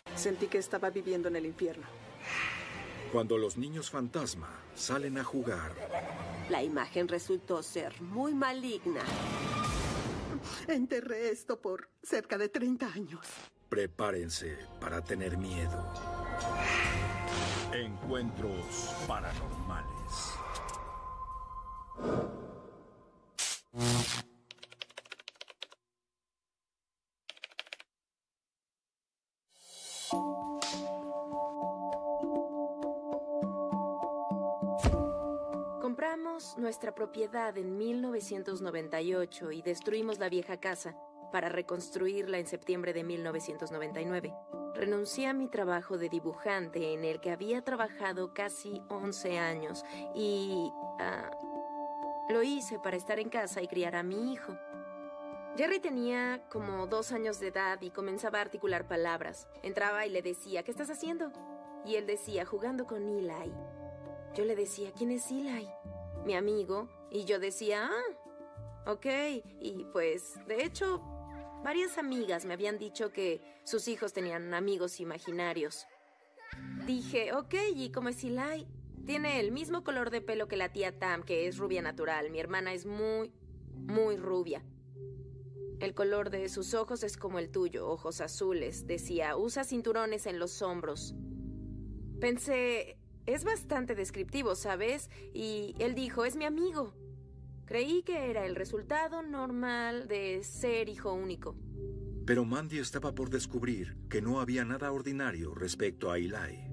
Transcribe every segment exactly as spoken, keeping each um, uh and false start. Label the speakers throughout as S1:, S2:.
S1: Sentí que estaba viviendo en el infierno.
S2: Cuando los niños fantasma salen a jugar,
S3: la imagen resultó ser muy maligna.
S1: Enterré esto por cerca de treinta años.
S2: Prepárense para tener miedo. Encuentros paranormales.
S4: Compramos nuestra propiedad en mil novecientos noventa y ocho y destruimos la vieja casa para reconstruirla en septiembre de mil novecientos noventa y nueve. Renuncié a mi trabajo de dibujante en el que había trabajado casi once años y uh, lo hice para estar en casa y criar a mi hijo. Jerry tenía como dos años de edad y comenzaba a articular palabras. Entraba y le decía, ¿qué estás haciendo? Y él decía, jugando con Eli. Yo le decía, ¿quién es Eli? Mi amigo. Y yo decía, ah, ok. Y pues, de hecho, varias amigas me habían dicho que sus hijos tenían amigos imaginarios. Dije, ok, ¿y cómo es Eli? Tiene el mismo color de pelo que la tía Tam, que es rubia natural. Mi hermana es muy, muy rubia. El color de sus ojos es como el tuyo, ojos azules. Decía, usa cinturones en los hombros. Pensé, es bastante descriptivo, ¿sabes? Y él dijo, es mi amigo. Creí que era el resultado normal de ser hijo único.
S2: Pero Mandy estaba por descubrir que no había nada ordinario respecto a Eli.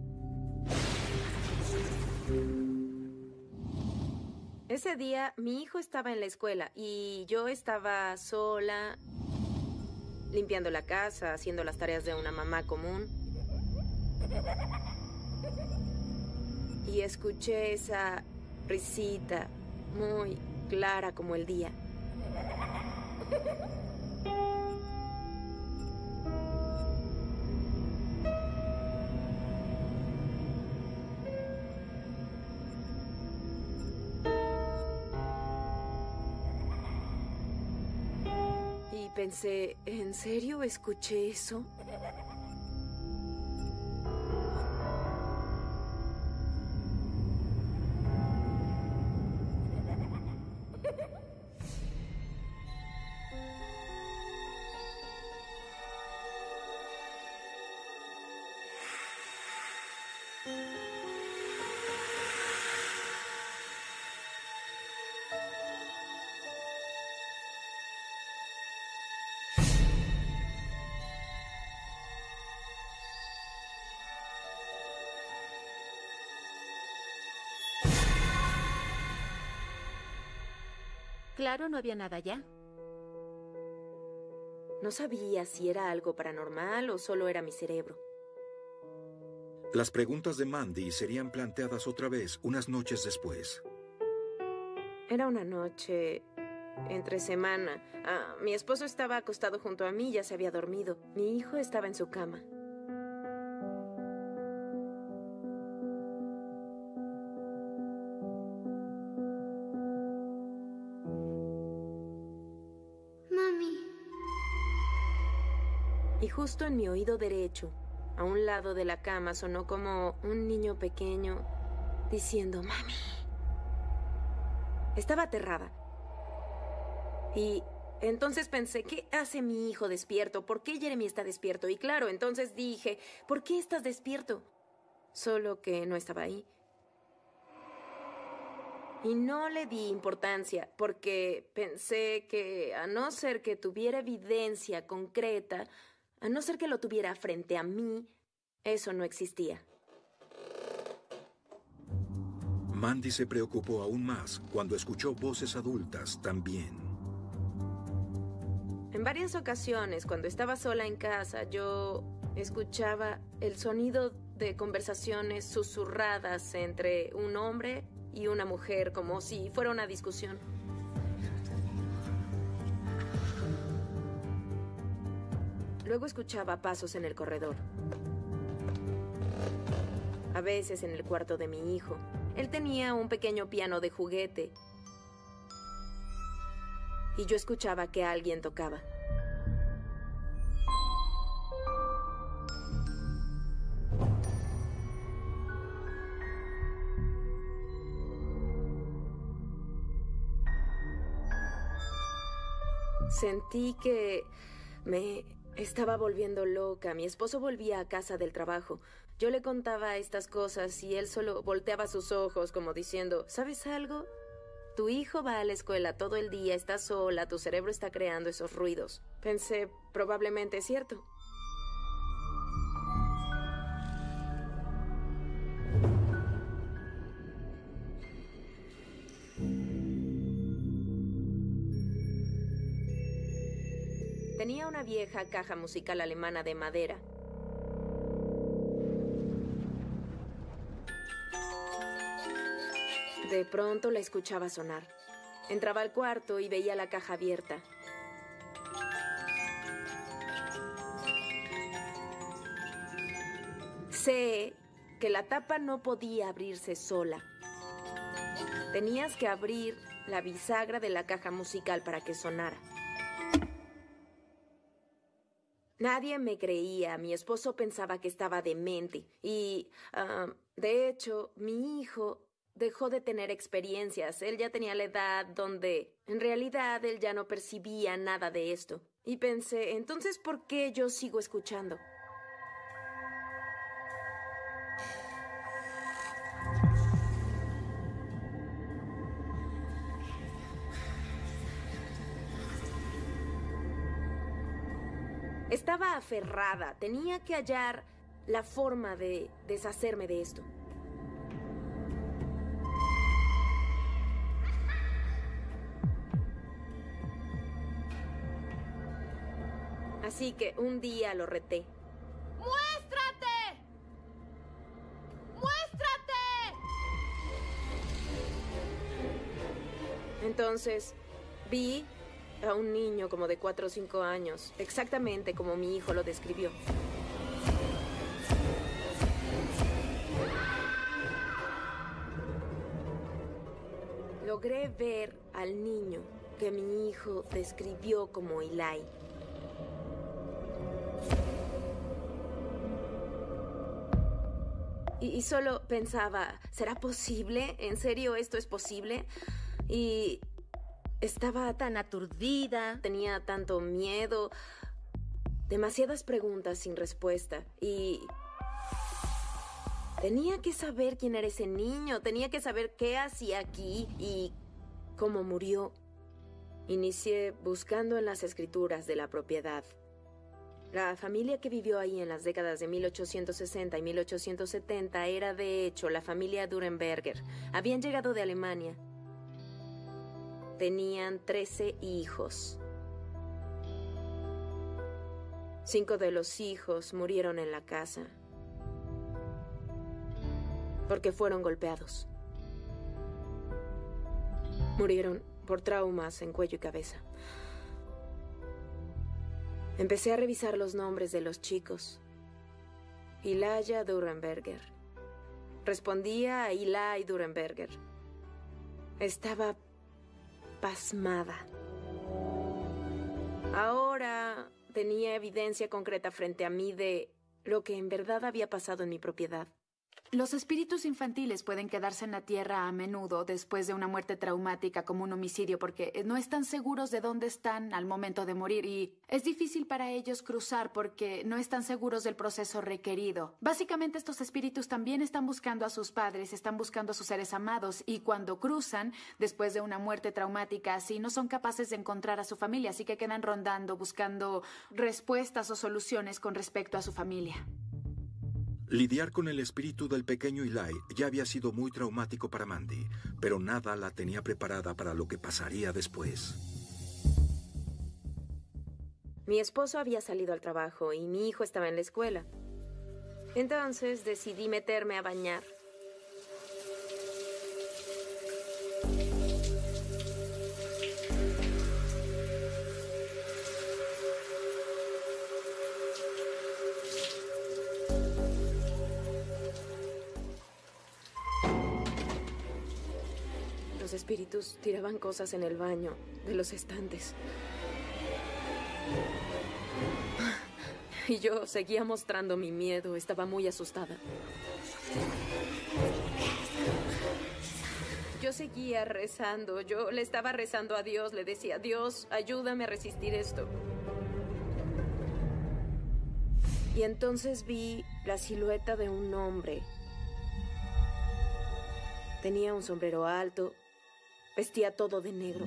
S4: Ese día, mi hijo estaba en la escuela y yo estaba sola, limpiando la casa, haciendo las tareas de una mamá común. Y escuché esa risita muy clara como el día. Y pensé, ¿en serio escuché eso?
S5: Claro, no había nada allá.
S4: No sabía si era algo paranormal o solo era mi cerebro.
S2: Las preguntas de Mandy serían planteadas otra vez unas noches después.
S4: Era una noche entre semana. Ah, mi esposo estaba acostado junto a mí, ya se había dormido. Mi hijo estaba en su cama. Y justo en mi oído derecho, a un lado de la cama, sonó como un niño pequeño diciendo, ¡Mami! Estaba aterrada. Y entonces pensé, ¿qué hace mi hijo despierto? ¿Por qué Jeremy está despierto? Y claro, entonces dije, ¿por qué estás despierto? Solo que no estaba ahí. Y no le di importancia, porque pensé que, a no ser que tuviera evidencia concreta, a no ser que lo tuviera frente a mí, eso no existía.
S2: Mandy se preocupó aún más cuando escuchó voces adultas también.
S4: En varias ocasiones, cuando estaba sola en casa, yo escuchaba el sonido de conversaciones susurradas entre un hombre y una mujer, como si fuera una discusión. Luego escuchaba pasos en el corredor. A veces en el cuarto de mi hijo. Él tenía un pequeño piano de juguete. Y yo escuchaba que alguien tocaba. Sentí que me estaba volviendo loca. Mi esposo volvía a casa del trabajo. Yo le contaba estas cosas y él solo volteaba sus ojos como diciendo, ¿sabes algo? Tu hijo va a la escuela todo el día, está sola, tu cerebro está creando esos ruidos. Pensé, probablemente es cierto. Tenía una vieja caja musical alemana de madera. De pronto la escuchaba sonar. Entraba al cuarto y veía la caja abierta. Sé que la tapa no podía abrirse sola. Tenías que abrir la bisagra de la caja musical para que sonara. Nadie me creía. Mi esposo pensaba que estaba demente. Y, uh, de hecho, mi hijo dejó de tener experiencias. Él ya tenía la edad donde, en realidad, él ya no percibía nada de esto. Y pensé, entonces, ¿por qué yo sigo escuchando? Estaba aferrada. Tenía que hallar la forma de deshacerme de esto. Así que un día lo reté.
S5: ¡Muéstrate! ¡Muéstrate!
S4: Entonces, vi a un niño como de cuatro o cinco años, exactamente como mi hijo lo describió. Logré ver al niño que mi hijo describió como Eli. Y, y solo pensaba, ¿será posible? ¿En serio esto es posible? Y estaba tan aturdida, tenía tanto miedo, demasiadas preguntas sin respuesta. Y tenía que saber quién era ese niño, tenía que saber qué hacía aquí y cómo murió. Inicié buscando en las escrituras de la propiedad. La familia que vivió ahí en las décadas de mil ochocientos sesenta y mil ochocientos setenta era, de hecho, la familia Durenberger. Habían llegado de Alemania. Tenían trece hijos. Cinco de los hijos murieron en la casa porque fueron golpeados. Murieron por traumas en cuello y cabeza. Empecé a revisar los nombres de los chicos. Ilaya Durenberger. Respondía a Eli Durenberger. Estaba pasmada. Ahora tenía evidencia concreta frente a mí de lo que en verdad había pasado en mi propiedad.
S6: Los espíritus infantiles pueden quedarse en la tierra a menudo después de una muerte traumática como un homicidio porque no están seguros de dónde están al momento de morir y es difícil para ellos cruzar porque no están seguros del proceso requerido. Básicamente estos espíritus también están buscando a sus padres, están buscando a sus seres amados y cuando cruzan después de una muerte traumática así no son capaces de encontrar a su familia, así que quedan rondando buscando respuestas o soluciones con respecto a su familia.
S2: Lidiar con el espíritu del pequeño Eli ya había sido muy traumático para Mandy, pero nada la tenía preparada para lo que pasaría después.
S4: Mi esposo había salido al trabajo y mi hijo estaba en la escuela. Entonces decidí meterme a bañar. Los espíritus tiraban cosas en el baño de los estantes. Y yo seguía mostrando mi miedo. Estaba muy asustada. Yo yo seguía rezando. Yo le estaba rezando a Dios. Le decía, Dios, ayúdame a resistir esto. Y entonces vi la silueta de un hombre. Tenía un sombrero alto. Vestía todo de negro.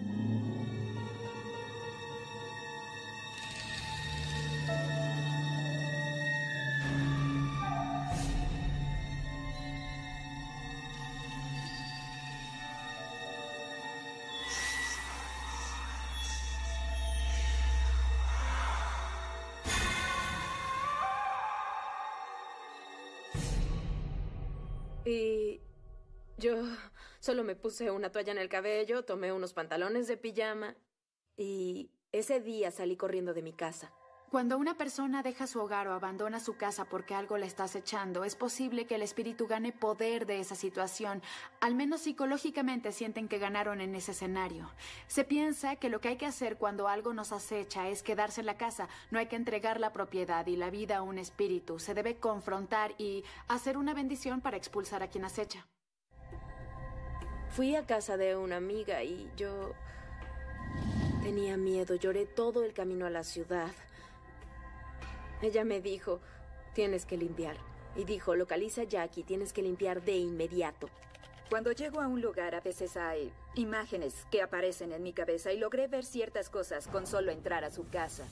S4: Y yo solo me puse una toalla en el cabello, tomé unos pantalones de pijama y ese día salí corriendo de mi casa.
S6: Cuando una persona deja su hogar o abandona su casa porque algo la está acechando, es posible que el espíritu gane poder de esa situación. Al menos psicológicamente sienten que ganaron en ese escenario. Se piensa que lo que hay que hacer cuando algo nos acecha es quedarse en la casa. No hay que entregar la propiedad y la vida a un espíritu. Se debe confrontar y hacer una bendición para expulsar a quien acecha.
S4: Fui a casa de una amiga y yo tenía miedo. Lloré todo el camino a la ciudad. Ella me dijo, tienes que limpiar. Y dijo, localiza a Jackie, tienes que limpiar de inmediato.
S7: Cuando llego a un lugar, a veces hay imágenes que aparecen en mi cabeza y logré ver ciertas cosas con solo entrar a su casa.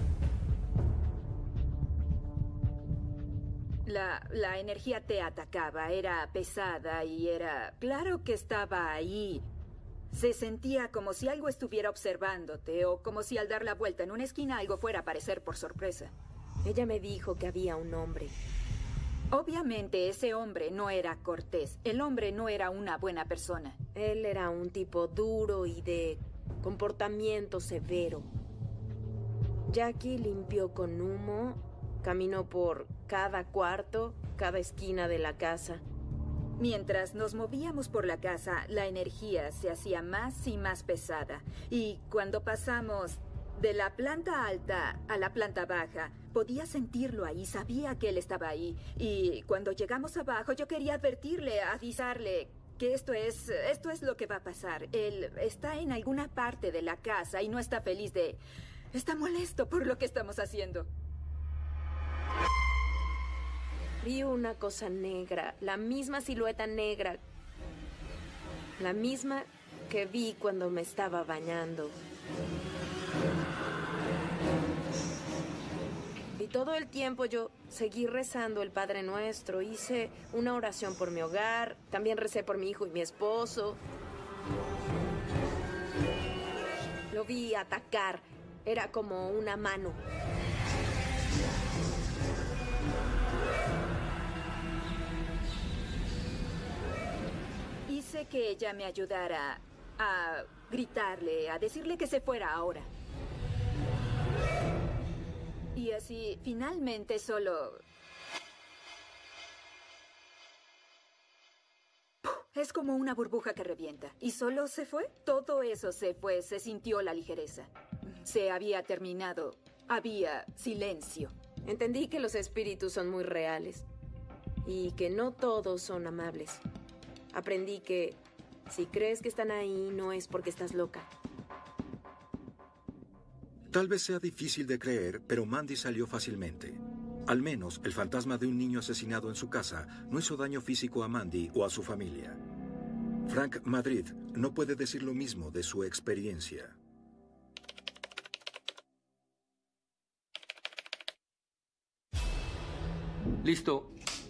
S7: La, la energía te atacaba, era pesada y era... Claro que estaba ahí. Se sentía como si algo estuviera observándote o como si al dar la vuelta en una esquina algo fuera a aparecer por sorpresa.
S4: Ella me dijo que había un hombre.
S7: Obviamente ese hombre no era cortés. El hombre no era una buena persona.
S4: Él era un tipo duro y de comportamiento severo. Jackie limpió con humo, caminó por cada cuarto, cada esquina de la casa.
S7: Mientras nos movíamos por la casa, la energía se hacía más y más pesada. Y cuando pasamos de la planta alta a la planta baja, podía sentirlo ahí, sabía que él estaba ahí. Y cuando llegamos abajo, yo quería advertirle, avisarle que esto es, esto es lo que va a pasar. Él está en alguna parte de la casa y no está feliz de... Está molesto por lo que estamos haciendo.
S4: Vi una cosa negra, la misma silueta negra, la misma que vi cuando me estaba bañando. Y todo el tiempo yo seguí rezando el Padre Nuestro, hice una oración por mi hogar, también recé por mi hijo y mi esposo. Lo vi atacar, era como una mano.
S7: Hice que ella me ayudara a gritarle, a decirle que se fuera ahora. Y así, finalmente solo... Es como una burbuja que revienta. ¿Y solo se fue? Todo eso se fue, se sintió la ligereza. Se había terminado. Había silencio.
S4: Entendí que los espíritus son muy reales y que no todos son amables. Aprendí que si crees que están ahí, no es porque estás loca.
S2: Tal vez sea difícil de creer, pero Mandy salió fácilmente. Al menos el fantasma de un niño asesinado en su casa no hizo daño físico a Mandy o a su familia. Frank Madrid no puede decir lo mismo de su experiencia.
S8: Listo.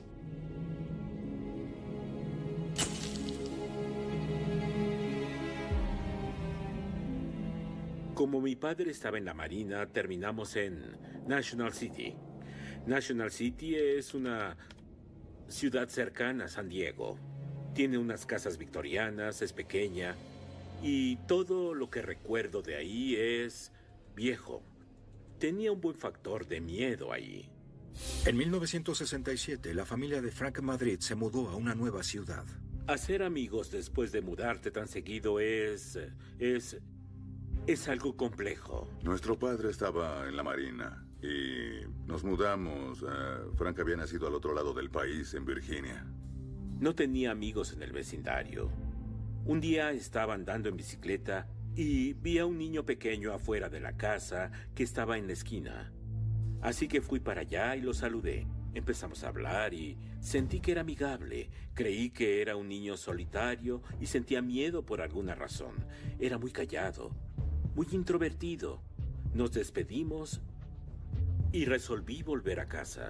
S9: Como mi padre estaba en la Marina, terminamos en National City. National City es una ciudad cercana a San Diego. Tiene unas casas victorianas, es pequeña, y todo lo que recuerdo de ahí es viejo. Tenía un buen factor de miedo ahí.
S2: En mil novecientos sesenta y siete, la familia de Frank Madrid se mudó a una nueva ciudad.
S9: Hacer amigos después de mudarte tan seguido es... es... es algo complejo.
S10: Nuestro padre estaba en la Marina y nos mudamos. Uh, Frank había nacido al otro lado del país, en Virginia.
S9: No tenía amigos en el vecindario. Un día estaba andando en bicicleta y vi a un niño pequeño afuera de la casa que estaba en la esquina. Así que fui para allá y lo saludé. Empezamos a hablar y sentí que era amigable. Creí que era un niño solitario y sentía miedo por alguna razón. Era muy callado, muy introvertido. Nos despedimos y resolví volver a casa.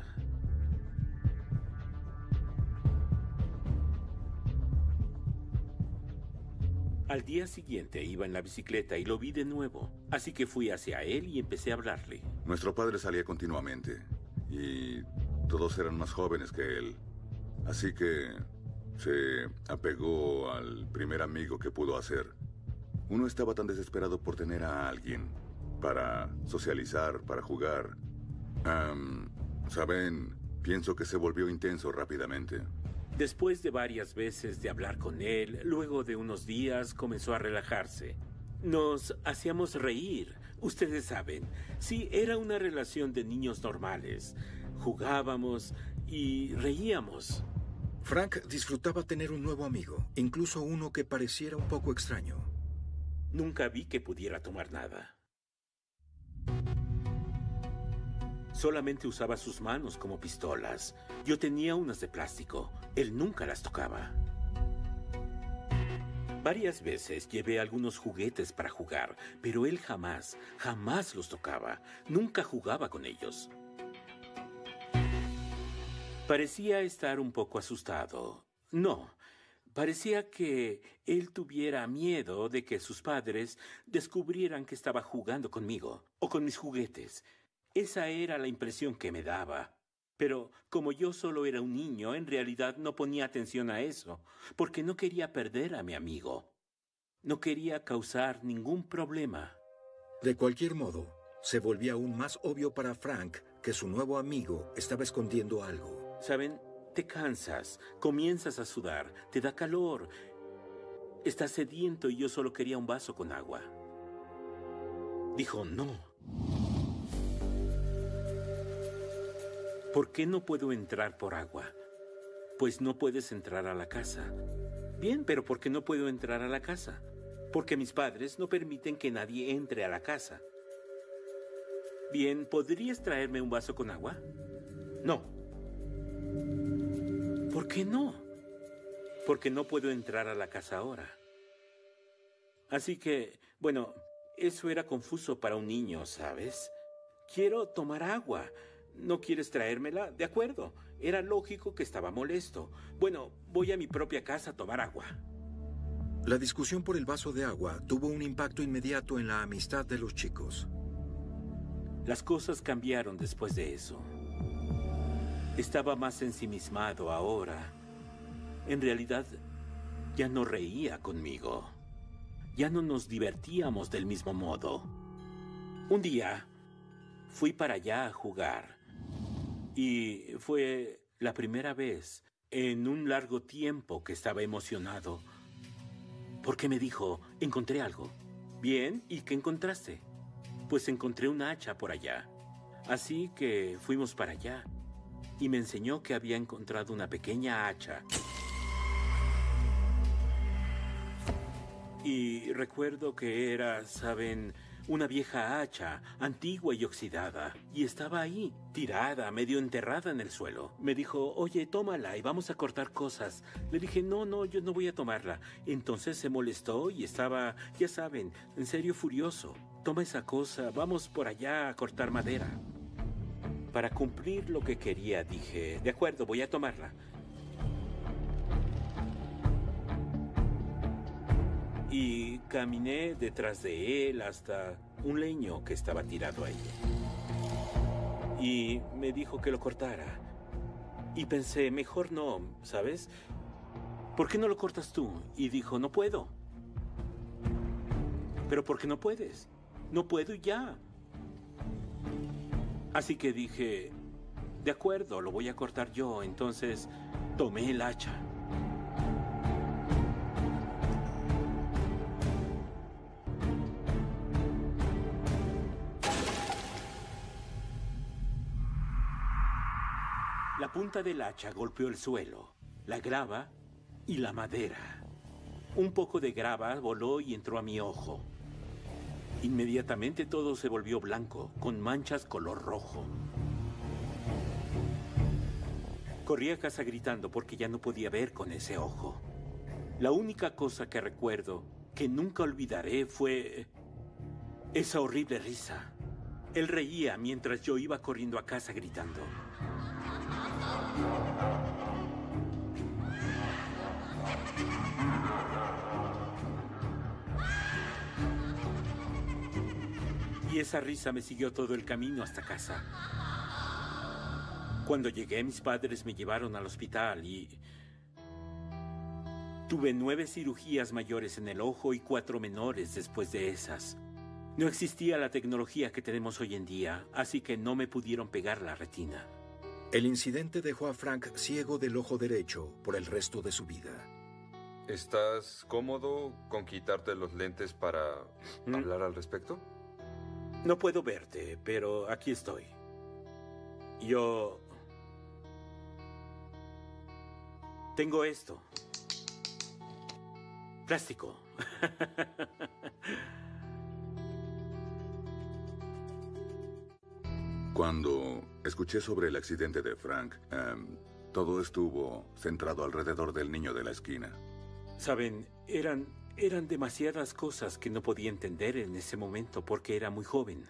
S9: Al día siguiente iba en la bicicleta y lo vi de nuevo. Así que fui hacia él y empecé a hablarle.
S10: Nuestro padre salía continuamente y todos eran más jóvenes que él. Así que se apegó al primer amigo que pudo hacer. Uno estaba tan desesperado por tener a alguien para socializar, para jugar. Um, Saben, pienso que se volvió intenso rápidamente.
S9: Después de varias veces de hablar con él, luego de unos días comenzó a relajarse. Nos hacíamos reír. Ustedes saben, sí, era una relación de niños normales. Jugábamos y reíamos.
S2: Frank disfrutaba tener un nuevo amigo, incluso uno que pareciera un poco extraño.
S9: Nunca vi que pudiera tomar nada. Solamente usaba sus manos como pistolas. Yo tenía unas de plástico. Él nunca las tocaba. Varias veces llevé algunos juguetes para jugar, pero él jamás, jamás los tocaba. Nunca jugaba con ellos. Parecía estar un poco asustado. No, parecía que él tuviera miedo de que sus padres descubrieran que estaba jugando conmigo o con mis juguetes. Esa era la impresión que me daba. Pero como yo solo era un niño, en realidad no ponía atención a eso, porque no quería perder a mi amigo. No quería causar ningún problema.
S2: De cualquier modo, se volvía aún más obvio para Frank que su nuevo amigo estaba escondiendo algo.
S9: ¿Saben? Te cansas, comienzas a sudar, te da calor. Estás sediento y yo solo quería un vaso con agua. Dijo, no. ¿Por qué no puedo entrar por agua? Pues no puedes entrar a la casa. Bien, pero ¿por qué no puedo entrar a la casa? Porque mis padres no permiten que nadie entre a la casa. Bien, ¿podrías traerme un vaso con agua? No. ¿Por qué no? Porque no puedo entrar a la casa ahora. Así que, bueno, eso era confuso para un niño, ¿sabes? Quiero tomar agua. ¿No quieres traérmela? De acuerdo. Era lógico que estaba molesto. Bueno, voy a mi propia casa a tomar agua.
S2: La discusión por el vaso de agua tuvo un impacto inmediato en la amistad de los chicos.
S9: Las cosas cambiaron después de eso. Estaba más ensimismado ahora. En realidad, ya no reía conmigo. Ya no nos divertíamos del mismo modo. Un día, fui para allá a jugar. Y fue la primera vez en un largo tiempo que estaba emocionado. Porque me dijo, encontré algo. Bien, ¿y qué encontraste? Pues encontré un hacha por allá. Así que fuimos para allá. Y me enseñó que había encontrado una pequeña hacha. Y recuerdo que era, ¿saben?, una vieja hacha, antigua y oxidada. Y estaba ahí, tirada, medio enterrada en el suelo. Me dijo, oye, tómala y vamos a cortar cosas. Le dije, no, no, yo no voy a tomarla. Entonces se molestó y estaba, ya saben, en serio furioso. Toma esa cosa, vamos por allá a cortar madera. Para cumplir lo que quería, dije, de acuerdo, voy a tomarla. Y caminé detrás de él hasta un leño que estaba tirado ahí. Y me dijo que lo cortara. Y pensé, mejor no, ¿sabes? ¿Por qué no lo cortas tú? Y dijo, no puedo. ¿Pero por qué no puedes? No puedo y ya. Así que dije, de acuerdo, lo voy a cortar yo. Entonces tomé el hacha. La punta del hacha golpeó el suelo, la grava y la madera. Un poco de grava voló y entró a mi ojo. Inmediatamente todo se volvió blanco, con manchas color rojo. Corrí a casa gritando porque ya no podía ver con ese ojo. La única cosa que recuerdo, que nunca olvidaré, fue esa horrible risa. Él reía mientras yo iba corriendo a casa gritando. Y esa risa me siguió todo el camino hasta casa. Cuando llegué, mis padres me llevaron al hospital y tuve nueve cirugías mayores en el ojo y cuatro menores después de esas. No existía la tecnología que tenemos hoy en día, así que no me pudieron pegar la retina.
S2: El incidente dejó a Frank ciego del ojo derecho por el resto de su vida.
S8: ¿Estás cómodo con quitarte los lentes para ¿Mm? hablar al respecto?
S9: No puedo verte, pero aquí estoy. Yo tengo esto. Plástico.
S10: Cuando escuché sobre el accidente de Frank, um, todo estuvo centrado alrededor del niño de la esquina.
S9: Saben, eran, eran demasiadas cosas que no podía entender en ese momento porque era muy joven.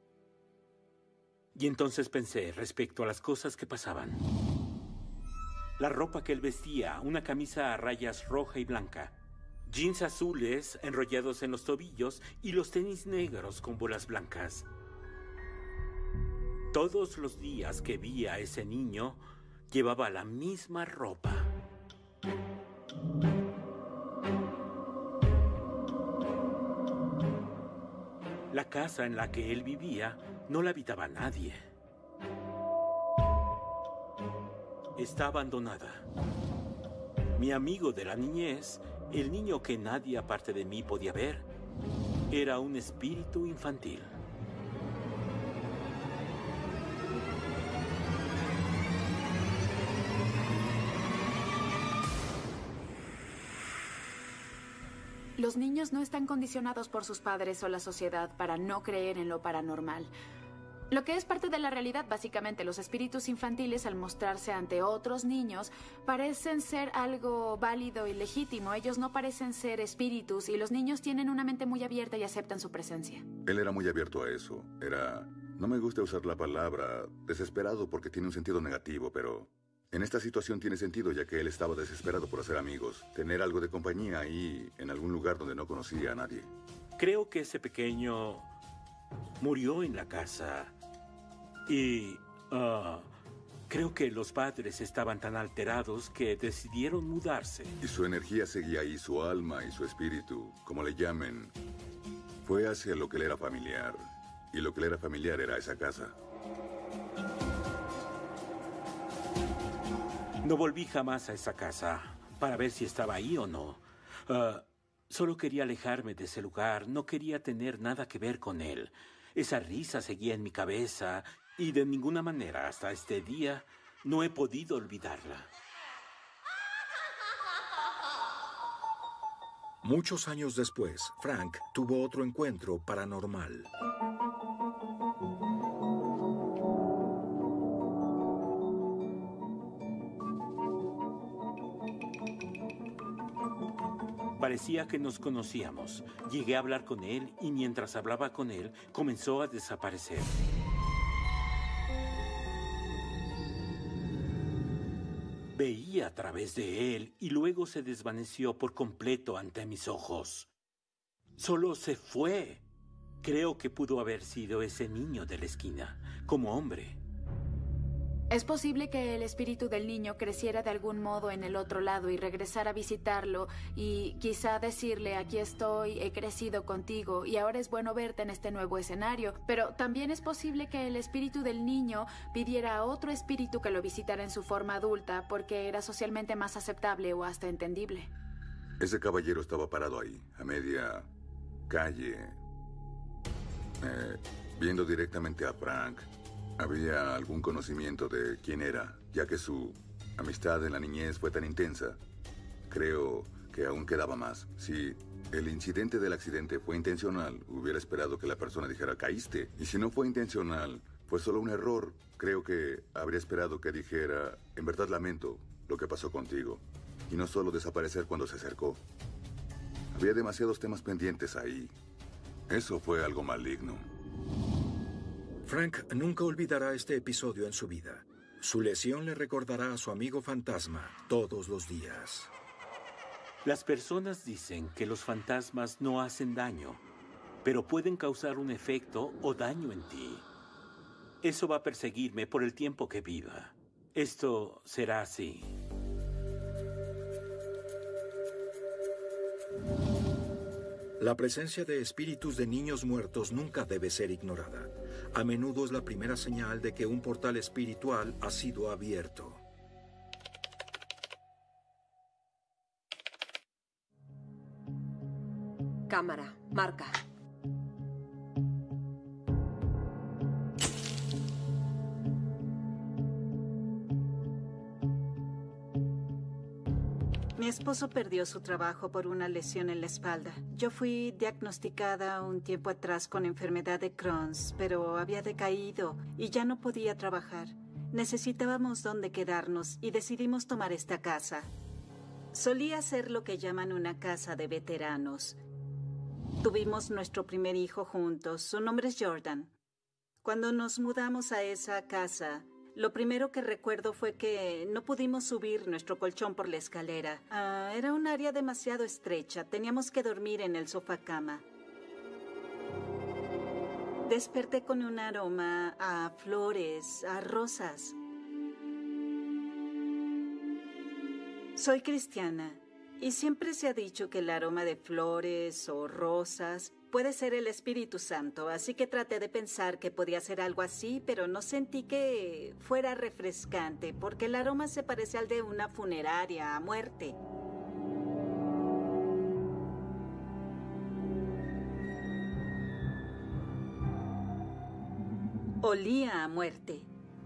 S9: Y entonces pensé respecto a las cosas que pasaban. La ropa que él vestía, una camisa a rayas roja y blanca, jeans azules enrollados en los tobillos y los tenis negros con bolas blancas. Todos los días que vi a ese niño, llevaba la misma ropa. La casa en la que él vivía no la habitaba nadie. Está abandonada. Mi amigo de la niñez, el niño que nadie aparte de mí podía ver, era un espíritu infantil.
S6: Los niños no están condicionados por sus padres o la sociedad para no creer en lo paranormal. Lo que es parte de la realidad, básicamente, los espíritus infantiles, al mostrarse ante otros niños, parecen ser algo válido y legítimo. Ellos no parecen ser espíritus y los niños tienen una mente muy abierta y aceptan su presencia.
S10: Él era muy abierto a eso. Era, no me gusta usar la palabra desesperado porque tiene un sentido negativo, pero en esta situación tiene sentido ya que él estaba desesperado por hacer amigos, tener algo de compañía ahí en algún lugar donde no conocía a nadie.
S9: Creo que ese pequeño murió en la casa y uh, creo que los padres estaban tan alterados que decidieron mudarse.
S10: Y su energía seguía ahí, su alma y su espíritu, como le llamen, fue hacia lo que le era familiar. Y lo que le era familiar era esa casa.
S9: No volví jamás a esa casa para ver si estaba ahí o no. Uh, solo quería alejarme de ese lugar. No quería tener nada que ver con él. Esa risa seguía en mi cabeza y de ninguna manera hasta este día no he podido olvidarla.
S2: Muchos años después, Frank tuvo otro encuentro paranormal.
S9: Parecía que nos conocíamos. Llegué a hablar con él y mientras hablaba con él, comenzó a desaparecer. Veía a través de él y luego se desvaneció por completo ante mis ojos. Solo se fue. Creo que pudo haber sido ese niño de la esquina, como hombre.
S6: Es posible que el espíritu del niño creciera de algún modo en el otro lado y regresara a visitarlo y quizá decirle, aquí estoy, he crecido contigo y ahora es bueno verte en este nuevo escenario. Pero también es posible que el espíritu del niño pidiera a otro espíritu que lo visitara en su forma adulta porque era socialmente más aceptable o hasta entendible.
S10: Ese caballero estaba parado ahí, a media calle, eh, viendo directamente a Frank. ¿Había algún conocimiento de quién era, ya que su amistad en la niñez fue tan intensa? Creo que aún quedaba más. Si el incidente del accidente fue intencional, hubiera esperado que la persona dijera caíste. Y si no fue intencional, fue solo un error, creo que habría esperado que dijera en verdad lamento lo que pasó contigo. Y no solo desaparecer cuando se acercó. Había demasiados temas pendientes ahí. Eso fue algo maligno.
S2: Frank nunca olvidará este episodio en su vida. Su lesión le recordará a su amigo fantasma todos los días.
S9: Las personas dicen que los fantasmas no hacen daño, pero pueden causar un efecto o daño en ti. Eso va a perseguirme por el tiempo que viva. Esto será así.
S2: La presencia de espíritus de niños muertos nunca debe ser ignorada. A menudo es la primera señal de que un portal espiritual ha sido abierto.
S3: Cámara, marca.
S1: Mi esposo perdió su trabajo por una lesión en la espalda. Yo fui diagnosticada un tiempo atrás con enfermedad de Crohn's, pero había decaído y ya no podía trabajar. Necesitábamos dónde quedarnos y decidimos tomar esta casa. Solía ser lo que llaman una casa de veteranos. Tuvimos nuestro primer hijo juntos. Su nombre es Jordan. Cuando nos mudamos a esa casa, lo primero que recuerdo fue que no pudimos subir nuestro colchón por la escalera. Ah, era un área demasiado estrecha. Teníamos que dormir en el sofá cama. Desperté con un aroma a flores, a rosas. Soy cristiana y siempre se ha dicho que el aroma de flores o rosas puede ser el Espíritu Santo, así que traté de pensar que podía ser algo así, pero no sentí que fuera refrescante, porque el aroma se parece al de una funeraria a muerte. Olía a muerte.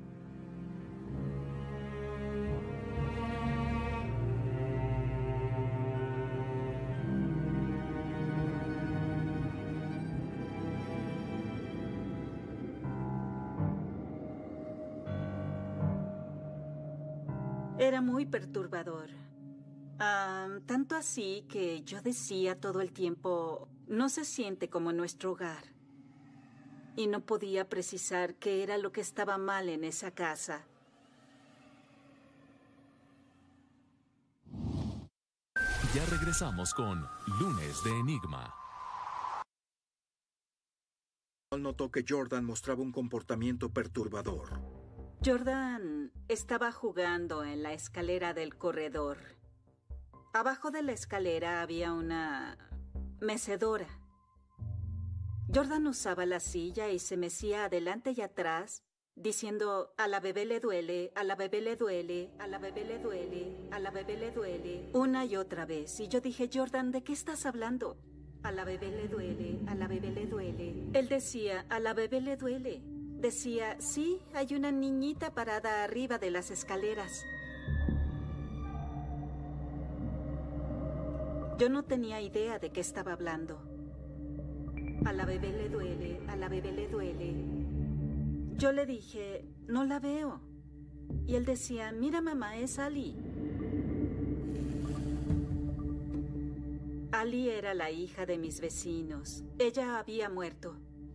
S1: Era muy perturbador. Um, tanto así que yo decía todo el tiempo, no se siente como nuestro hogar. Y no podía precisar qué era lo que estaba mal en esa casa.
S11: Ya regresamos con Lunes de Enigma.
S2: Notó que Jordan mostraba un comportamiento perturbador.
S1: Jordan estaba jugando en la escalera del corredor. Abajo de la escalera había una mecedora. Jordan usaba la silla y se mecía adelante y atrás, diciendo, a la bebé le duele, a la bebé le duele, a la bebé le duele, a la bebé le duele, una y otra vez. Y yo dije, Jordan, ¿de qué estás hablando? A la bebé le duele, a la bebé le duele. Él decía, a la bebé le duele. Decía, sí, hay una niñita parada arriba de las escaleras. Yo no tenía idea de qué estaba hablando. A la bebé le duele, a la bebé le duele. Yo le dije, no la veo. Y él decía, mira mamá, es Ali. Ali era la hija de mis vecinos. Ella había muerto.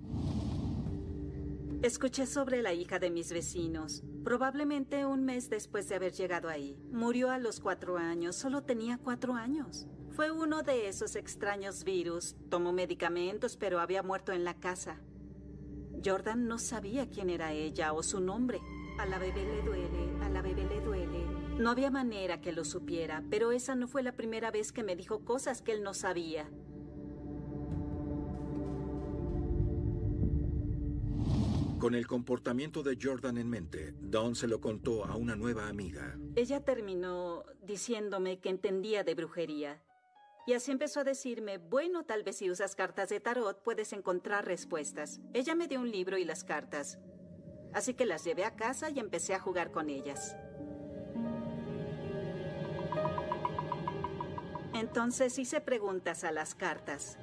S1: Escuché sobre la hija de mis vecinos, probablemente un mes después de haber llegado ahí. Murió a los cuatro años, solo tenía cuatro años. Fue uno de esos extraños virus. Tomó medicamentos, pero había muerto en la casa. Jordan no sabía quién era ella o su nombre. A la bebé le duele, a la bebé le duele. No había manera que lo supiera, pero esa no fue la primera vez que me dijo cosas que él no sabía.
S2: Con el comportamiento de Jordan en mente, Dawn se lo contó a una nueva amiga.
S1: Ella terminó diciéndome que entendía de brujería. Y así empezó a decirme, bueno, tal vez si usas cartas de tarot puedes encontrar respuestas. Ella me dio un libro y las cartas. Así que las llevé a casa y empecé a jugar con ellas. Entonces hice preguntas a las cartas.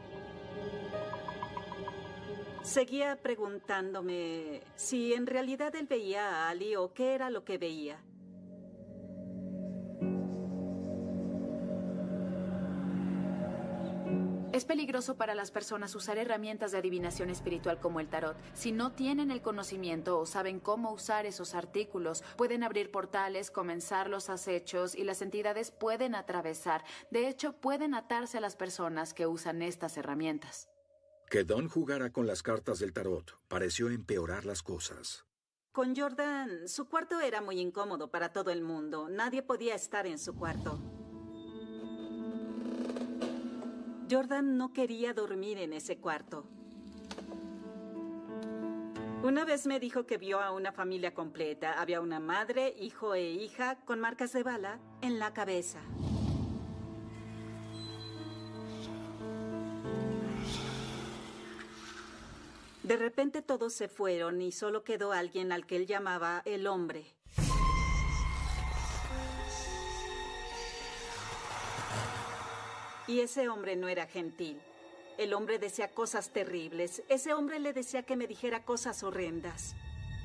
S1: Seguía preguntándome si en realidad él veía a Ali o qué era lo que veía.
S6: Es peligroso para las personas usar herramientas de adivinación espiritual como el tarot. Si no tienen el conocimiento o saben cómo usar esos artículos, pueden abrir portales, comenzar los acechos y las entidades pueden atravesar. De hecho, pueden atarse a las personas que usan estas herramientas.
S2: Que Dawn jugara con las cartas del tarot pareció empeorar las cosas.
S1: Con Jordan, su cuarto era muy incómodo para todo el mundo. Nadie podía estar en su cuarto. Jordan no quería dormir en ese cuarto. Una vez me dijo que vio a una familia completa. Había una madre, hijo e hija con marcas de bala en la cabeza. De repente todos se fueron y solo quedó alguien al que él llamaba el hombre. Y ese hombre no era gentil. El hombre decía cosas terribles. Ese hombre le decía que me dijera cosas horrendas.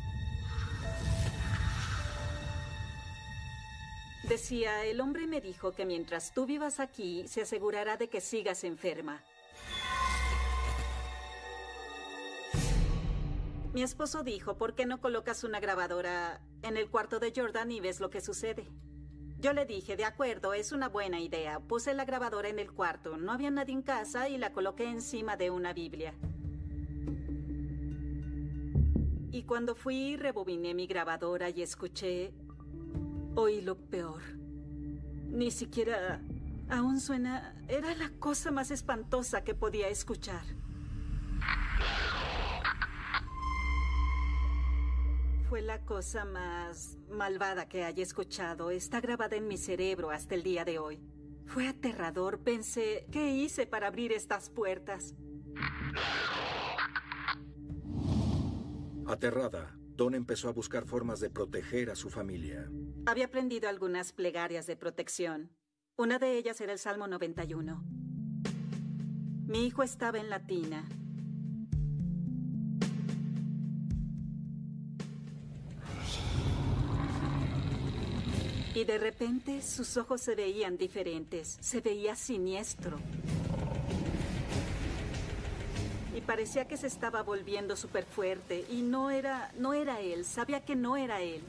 S1: Decía, el hombre me dijo que mientras tú vivas aquí, se asegurará de que sigas enferma. Mi esposo dijo, ¿por qué no colocas una grabadora en el cuarto de Jordan y ves lo que sucede? Yo le dije, de acuerdo, es una buena idea. Puse la grabadora en el cuarto. No había nadie en casa y la coloqué encima de una Biblia. Y cuando fui, rebobiné mi grabadora y escuché... Oí lo peor. Ni siquiera... Aún suena... Era la cosa más espantosa que podía escuchar. Fue la cosa más malvada que haya escuchado. Está grabada en mi cerebro hasta el día de hoy. Fue aterrador. Pensé, ¿qué hice para abrir estas puertas?
S2: Aterrada, Dawn empezó a buscar formas de proteger a su familia.
S1: Había aprendido algunas plegarias de protección. Una de ellas era el Salmo noventa y uno. Mi hijo estaba en la tina. Y de repente sus ojos se veían diferentes. Se veía siniestro. Y parecía que se estaba volviendo súper fuerte. Y no era, no era él. Sabía que no era él.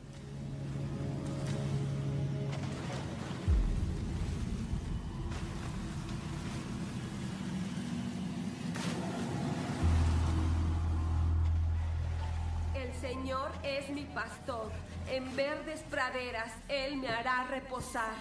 S3: El Señor es mi pastor. En verdes praderas, Él me hará reposar.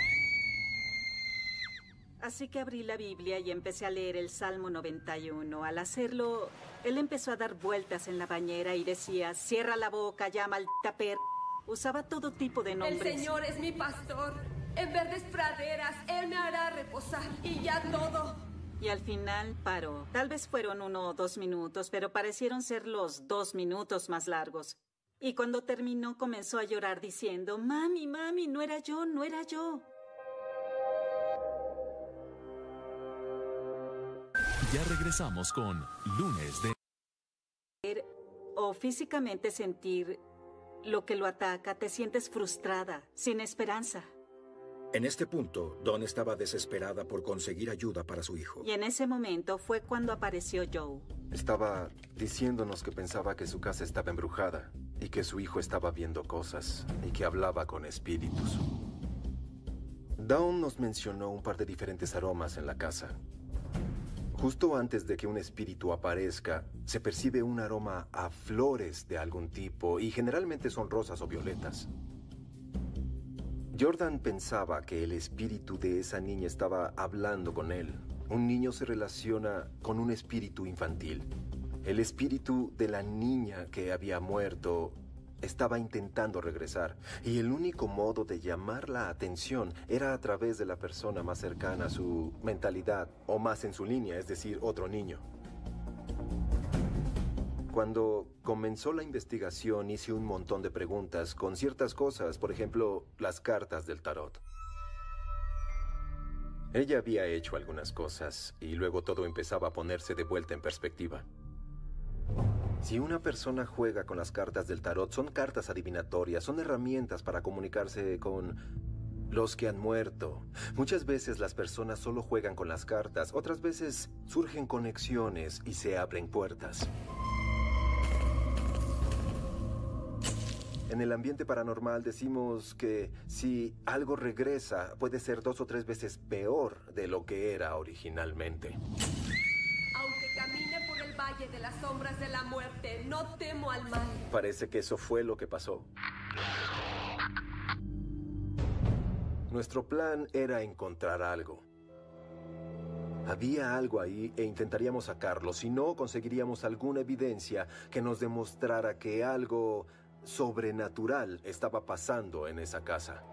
S1: Así que abrí la Biblia y empecé a leer el Salmo noventa y uno. Al hacerlo, él empezó a dar vueltas en la bañera y decía, cierra la boca, ya, maldita per... Usaba todo tipo de nombres.
S3: El Señor es mi pastor. En verdes praderas, Él me hará reposar. Y ya todo.
S1: Y al final paró. Tal vez fueron uno o dos minutos, pero parecieron ser los dos minutos más largos. Y cuando terminó, comenzó a llorar diciendo, mami, mami, no era yo, no era yo.
S11: Ya regresamos con Lunes de...
S1: O físicamente sentir lo que lo ataca, te sientes frustrada, sin esperanza.
S2: En este punto, Dawn estaba desesperada por conseguir ayuda para su hijo.
S1: Y en ese momento fue cuando apareció Joe.
S12: Estaba diciéndonos que pensaba que su casa estaba embrujada y que su hijo estaba viendo cosas y que hablaba con espíritus. Dawn nos mencionó un par de diferentes aromas en la casa. Justo antes de que un espíritu aparezca, se percibe un aroma a flores de algún tipo y generalmente son rosas o violetas. Jordan pensaba que el espíritu de esa niña estaba hablando con él. Un niño se relaciona con un espíritu infantil. El espíritu de la niña que había muerto estaba intentando regresar, y el único modo de llamar la atención era a través de la persona más cercana a su mentalidad, o más en su línea, es decir, otro niño. Cuando comenzó la investigación, hice un montón de preguntas con ciertas cosas, por ejemplo, las cartas del tarot. Ella había hecho algunas cosas y luego todo empezaba a ponerse de vuelta en perspectiva. Si una persona juega con las cartas del tarot, son cartas adivinatorias, son herramientas para comunicarse con los que han muerto. Muchas veces las personas solo juegan con las cartas, otras veces surgen conexiones y se abren puertas. En el ambiente paranormal decimos que si algo regresa, puede ser dos o tres veces peor de lo que era originalmente.
S3: Aunque camine por el valle de las sombras de la muerte, no temo al mal.
S12: Parece que eso fue lo que pasó. Nuestro plan era encontrar algo. Había algo ahí e intentaríamos sacarlo. Si no, conseguiríamos alguna evidencia que nos demostrara que algo sobrenatural estaba pasando en esa casa.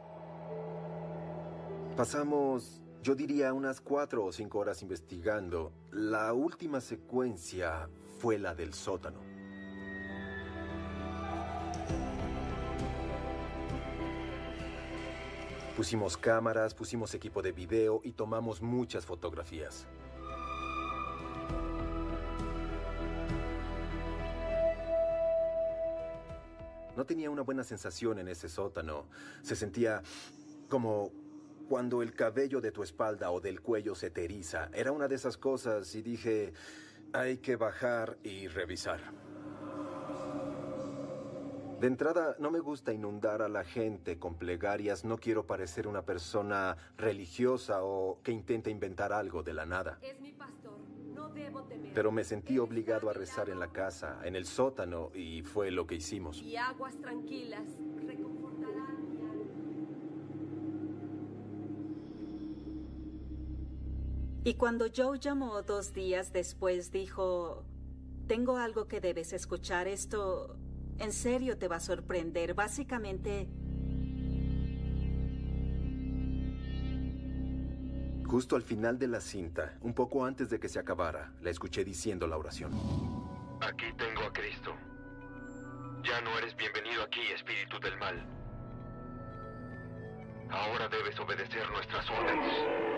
S12: Pasamos, yo diría, unas cuatro o cinco horas investigando. La última secuencia fue la del sótano. Pusimos cámaras, pusimos equipo de video y tomamos muchas fotografías. No tenía una buena sensación en ese sótano. Se sentía como cuando el cabello de tu espalda o del cuello se te eriza. Era una de esas cosas y dije, hay que bajar y revisar. De entrada, no me gusta inundar a la gente con plegarias. No quiero parecer una persona religiosa o que intenta inventar algo de la nada.
S3: Es mi pastor, no debo temer.
S12: Pero me sentí obligado a rezar en la casa, en el sótano, y fue lo que hicimos.
S3: Y aguas tranquilas reconfortarán mi alma.
S1: Y cuando Joe llamó dos días después, dijo, tengo algo que debes escuchar. Esto en serio te va a sorprender. Básicamente,
S12: justo al final de la cinta, un poco antes de que se acabara, la escuché diciendo la oración.
S13: Aquí tengo a Cristo. Ya no eres bienvenido aquí, espíritu del mal. Ahora debes obedecer nuestras órdenes.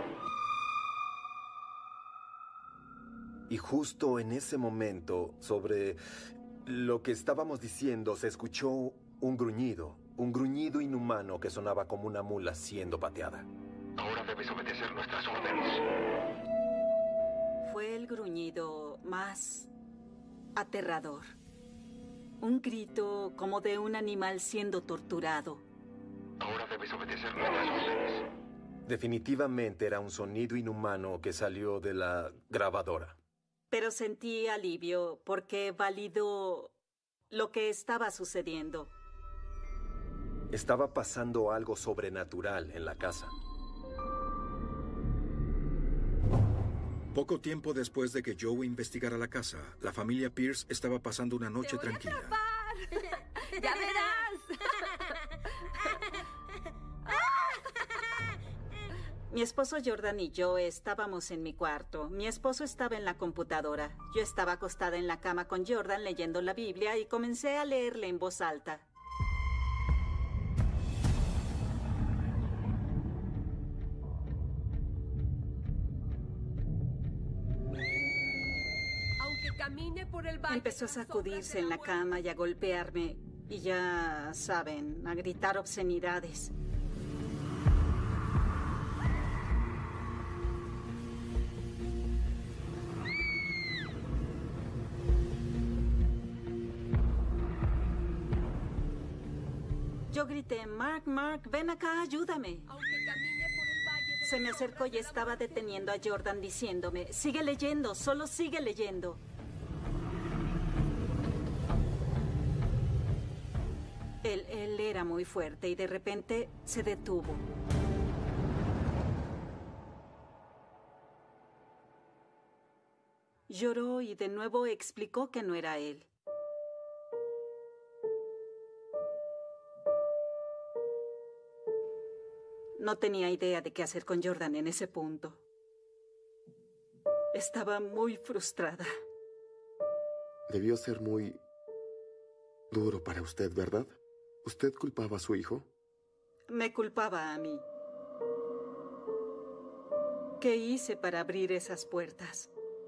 S12: Y justo en ese momento, sobre lo que estábamos diciendo, se escuchó un gruñido, un gruñido inhumano que sonaba como una mula siendo pateada.
S13: Ahora debes obedecer nuestras órdenes.
S1: Fue el gruñido más aterrador. Un grito como de un animal siendo torturado.
S13: Ahora debes obedecer nuestras órdenes.
S12: Definitivamente era un sonido inhumano que salió de la grabadora.
S1: Pero sentí alivio porque validó lo que estaba sucediendo.
S12: Estaba pasando algo sobrenatural en la casa.
S2: Poco tiempo después de que Joe investigara la casa, la familia Pierce estaba pasando una noche
S3: ¡Te voy a
S2: tranquila.
S3: atrapar! ¡Ya verás!
S1: Mi esposo Jordan y yo estábamos en mi cuarto. Mi esposo estaba en la computadora. Yo estaba acostada en la cama con Jordan leyendo la Biblia y comencé a leerle en voz alta.
S3: Aunque camine por el valle
S1: Empezó a
S3: de las
S1: sacudirse
S3: sombras de
S1: en la
S3: muerte,
S1: cama y a golpearme. Y ya saben, a gritar obscenidades. Yo grité, Mark, Mark, ven acá, ayúdame.
S3: Aunque camine por el valle de
S1: Se me
S3: las
S1: acercó
S3: sombras
S1: y
S3: de la
S1: estaba
S3: muerte,
S1: deteniendo a Jordan diciéndome, sigue leyendo, solo sigue leyendo. Él, él era muy fuerte y de repente se detuvo. Lloró y de nuevo explicó que no era él. No tenía idea de qué hacer con Jordan en ese punto. Estaba muy frustrada.
S14: Debió ser muy duro para usted, ¿verdad? ¿Usted culpaba a su hijo?
S1: Me culpaba a mí. ¿Qué hice para abrir esas puertas?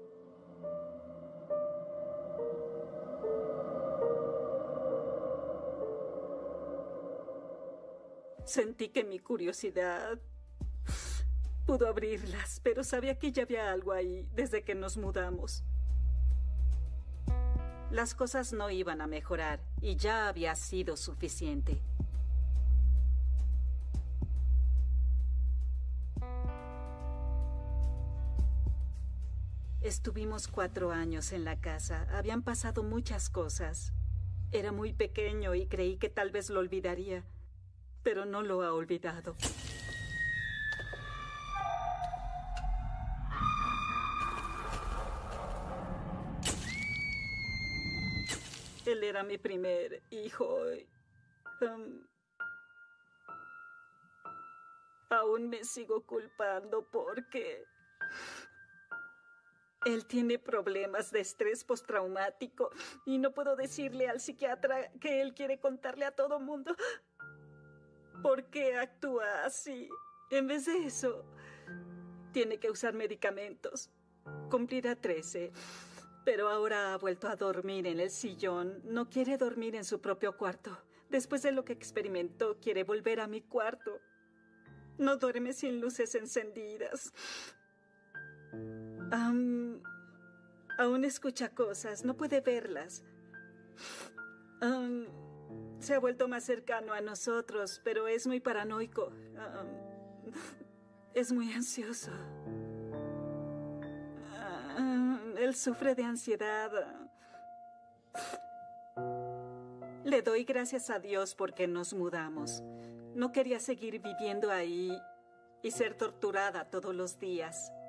S1: Sentí que mi curiosidad pudo abrirlas, pero sabía que ya había algo ahí desde que nos mudamos. Las cosas no iban a mejorar y ya había sido suficiente. Estuvimos cuatro años en la casa. Habían pasado muchas cosas. Era muy pequeño y creí que tal vez lo olvidaría, pero no lo ha olvidado. Él era mi primer hijo. Um, aún me sigo culpando porque él tiene problemas de estrés postraumático y no puedo decirle al psiquiatra que él quiere contarle a todo mundo por qué actúa así. En vez de eso, tiene que usar medicamentos. Cumplirá trece. Pero ahora ha vuelto a dormir en el sillón. No quiere dormir en su propio cuarto. Después de lo que experimentó, quiere volver a mi cuarto. No duerme sin luces encendidas. Um, aún escucha cosas. No puede verlas. Um, se ha vuelto más cercano a nosotros, pero es muy paranoico. Um, es muy ansioso. Él sufre de ansiedad. Le doy gracias a Dios porque nos mudamos. No quería seguir viviendo ahí y ser torturada todos los días.